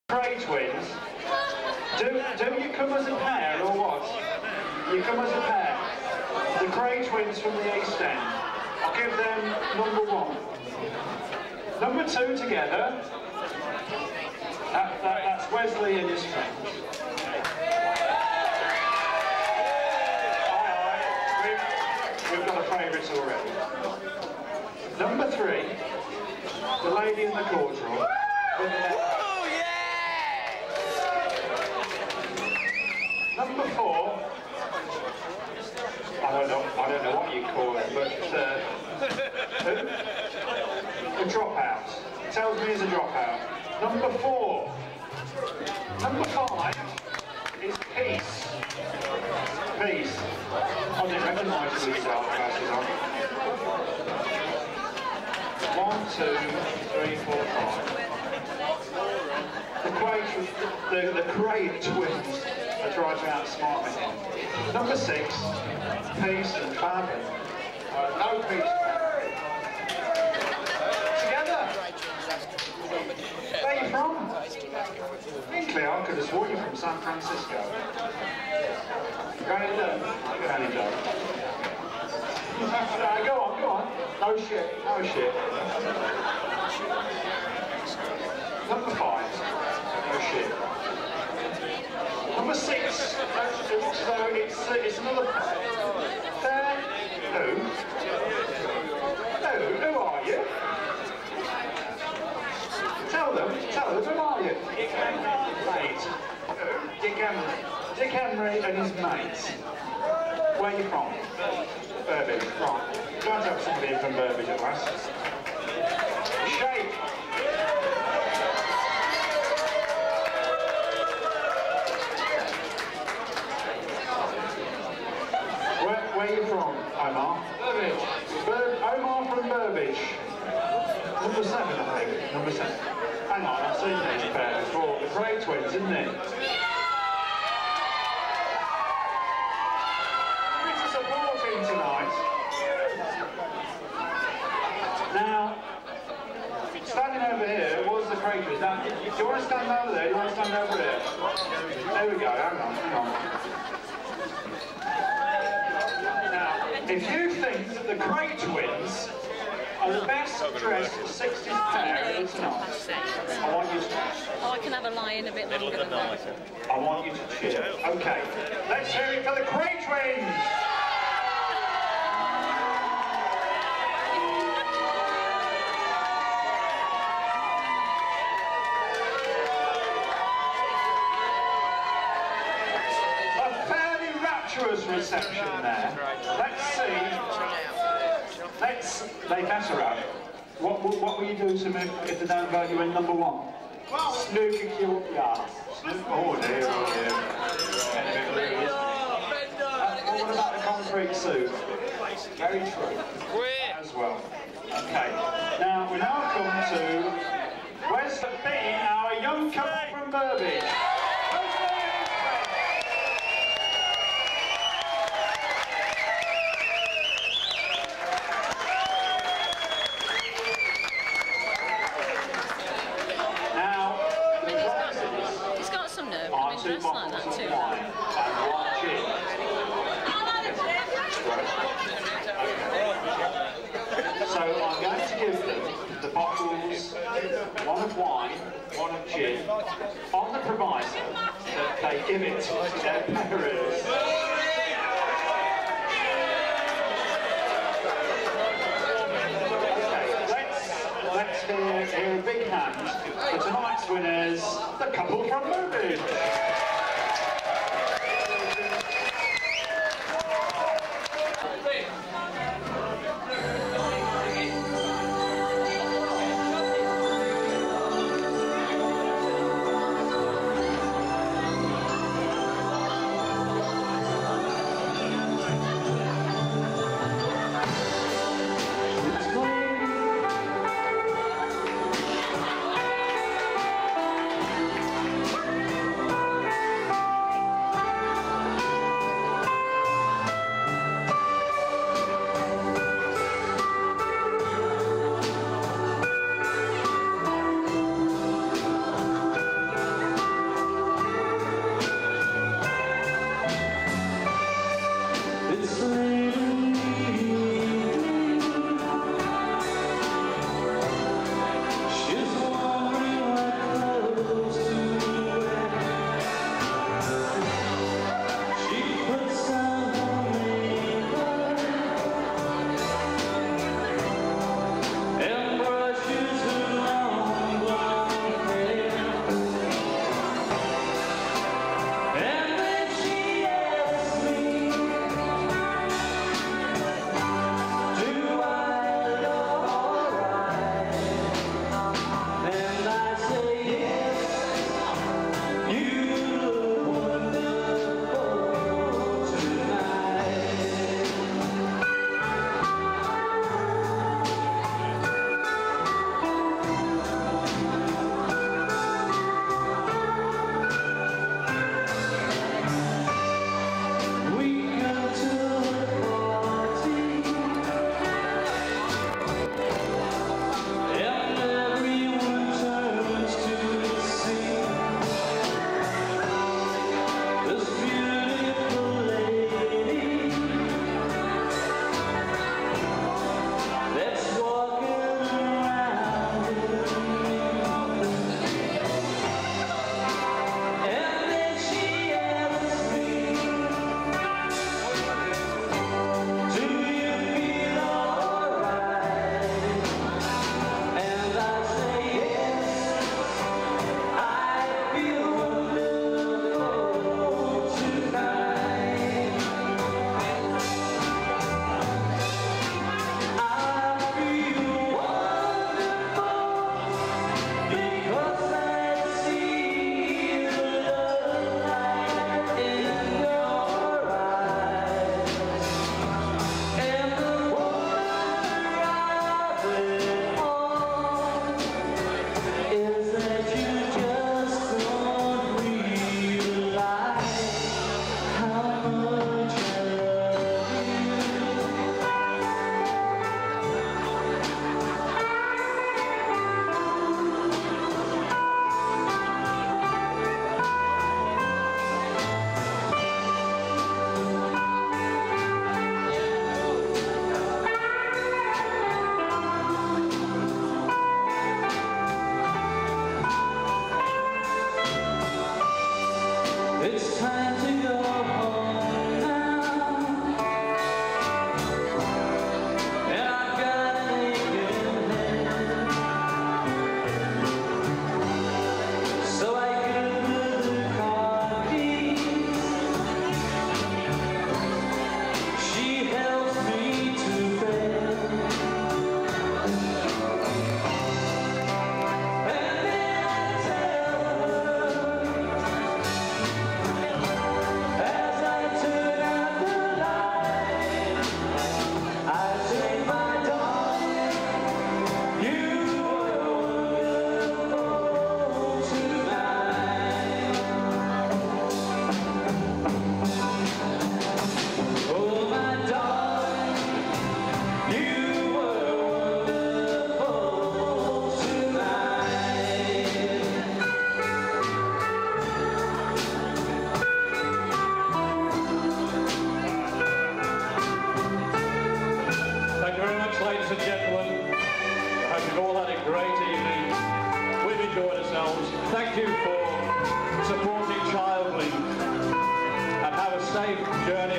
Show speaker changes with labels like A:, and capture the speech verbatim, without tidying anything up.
A: Grey twins, do, do you come as a pair or what? You come as a pair. The Grey twins from the East End. I'll give them number one. Number two together, that, that, that's Wesley and his friends. We've, we've got a favourite already. Number three, the lady in the corduroy. Number four, I don't know, I don't know what you call it, but uh, who? A dropout. It tells me he's a dropout. Number four. Number five is Peace. Peace. I didn't recognise you with self glasses on. One, two, three, four, five. The Craig, the, the Craig twins are trying to outsmart me. Number six, Peace and Fab. Uh, no Peace. Together. Where are you from? Frankly, I could have sworn you're from San Francisco. Granny Dunn. Granny Dunn. uh, go on, go on. No shit, no shit. Number five. No shit. Number six. So it's, it's another fair. Who? Who? Who are you? Tell them. Tell them. Who are you? Dick Henry. Mate. Who? Dick Henry. Dick Henry and his mates. Where are you from? Burbage. Right. Glad to have somebody in from Burbage at last. Shake. Where, where are you from, Omar? Burbage. Bur Omar from Burbage. Number seven, I think. Number seven. Hang on, I've seen these pair before. The Craig twins, isn't it? Bit of supporting tonight. Now, standing over here was the Craig twins. Now, do you want to stand over there? Do you want to stand over here? There we go. Hang on, hang on. If you think that the Craig twins are the best dressed sixties pair in tonight, I want you to...
B: Oh, I can have a lie-in a bit longer than that.
A: I want you to cheer. Okay, let's hear it for the Craig twins! Reception there. Let's see. Let's. They better have. What, what, what will you do to me if they don't vote you in number one? Snooker kill. Yeah. Oh dear, oh dear. Uh, what about the concrete suit? Very true. As well. Okay. Now we now come to where's the being our young couple from Burbage.
B: Dressed like that too.
A: So I'm going to give them the bottles, one of wine, one of gin, on the proviso that they give it to their parents. Okay, let's, let's hear, hear a big hand for tonight's winners, the couple from Burbage.
C: great evening. We've enjoyed ourselves. Thank you for supporting Childlink, and have a safe journey